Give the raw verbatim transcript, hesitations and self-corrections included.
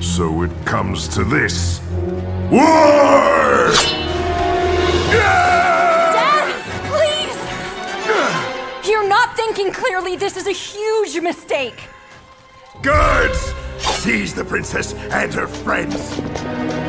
So it comes to this. War! Dad! Please! You're not thinking clearly. This is a huge mistake. Guards! Seize the princess and her friends!